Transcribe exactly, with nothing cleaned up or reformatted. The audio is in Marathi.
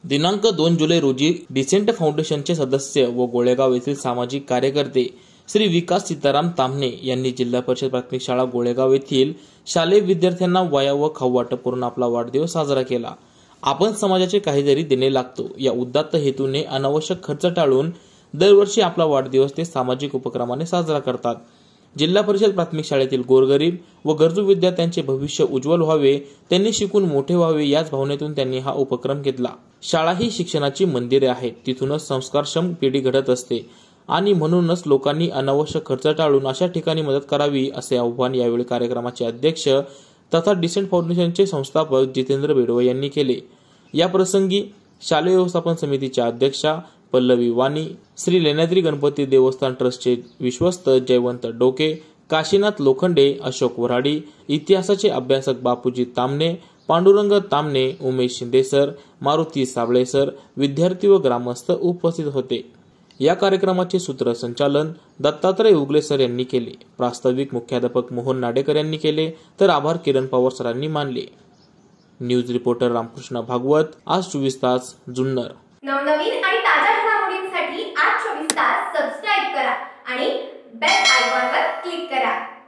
दिनांक दोन जुलै रोजी डिसेंट फाउंडेशनचे सदस्य व गोळेगाव येथील सामाजिक कार्यकर्ते श्री विकास सीताराम ताम्हणे यांनी जिल्हा परिषद प्राथमिक शाळा गोळेगाव येथील शालेय विद्यार्थ्यांना वया व खाऊ वाटप करून आपला वाढदिवस साजरा केला। आपण समाजाचे काहीतरी देणे लागतो या उदात्त हेतूने अनावश्यक खर्च टाळून दरवर्षी आपला वाढदिवस ते सामाजिक उपक्रमाने साजरा करतात। जिल्हा परिषद प्राथमिक शाळेतील गोरगरीब व गरजू विद्यार्थ्यांचे भविष्य उज्ज्वल व्हावे, त्यांनी शिकून मोठे व्हावे याच भावनेतून त्यांनी हा उपक्रम घेतला। शाळा ही शिक्षणाची मंदिरे आहेत, तिथूनच संस्कारक्षम पिढी घडत असते आणि म्हणूनच लोकांनी अनावश्यक खर्च टाळून अशा ठिकाणी मदत करावी असे आवाहन यावेळी कार्यक्रमाचे अध्यक्ष तथा डिसेंट फाउंडेशनचे संस्थापक जितेंद्र बेडवे यांनी केले। या प्रसंगी शालेय व्यवस्थापन समितीच्या अध्यक्षा पल्लवी वाणी, श्री लेण्याद्री गणपती देवस्थान ट्रस्टचे विश्वस्त जयवंत डोके, काशीनाथ लोखंडे, अशोक वराडी, इतिहासाचे अभ्यासक बापूजी ताम्हणे, पांडुरंग ताम्हणे, उमेश शिंदे सर, मारुती साबळे सर, विद्यार्थी व ग्रामस्थ उपस्थित होते। या कार्यक्रमाचे सूत्रसंचालन दत्तात्रय उगले सर यांनी केले, प्रास्ताविक मुख्याध्यापक मोहन नाडेकर यांनी केले, तर आभार किरण पवार सरांनी मानले। न्यूज रिपोर्टर रामकृष्ण भागवत, आज चोवीस तास, जुन्नर। नवनवीन आणि ताज्या घडामोडींसाठी आज चोवीस तास सबस्क्राइब करा आणि बेल आयकॉनवर क्लिक करा।